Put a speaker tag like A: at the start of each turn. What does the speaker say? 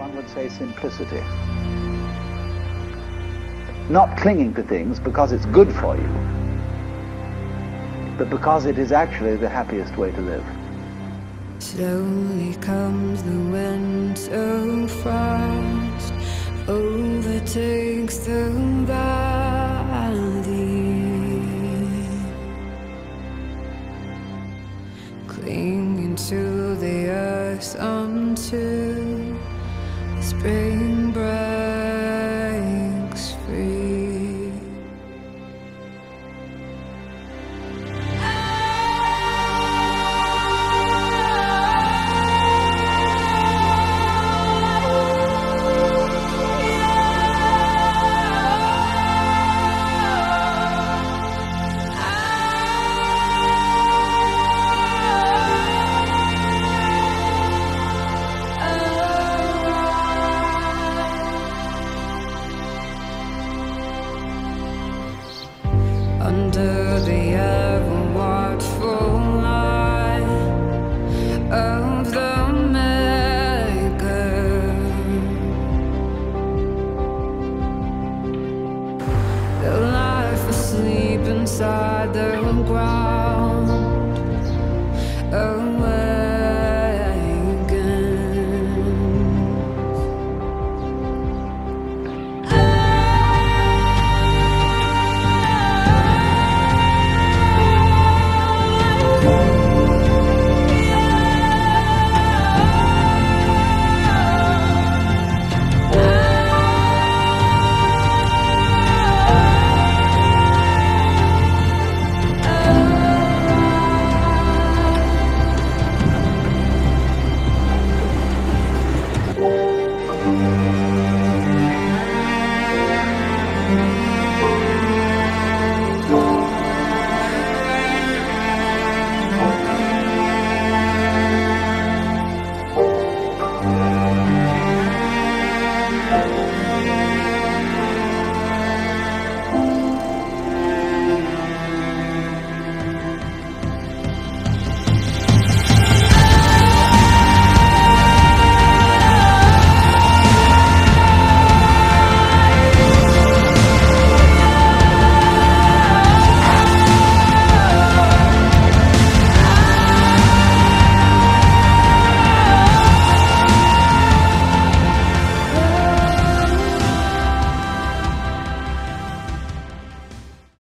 A: one would say simplicity. Not clinging to things because it's good for you, but because it is actually the happiest way to live.
B: Slowly comes the winter frost, overtakes the valley, clinging to the earth until the spring breaks free. Under the ever-watchful eye of the Maker, the life asleep inside the ground awakens.
C: Thank you.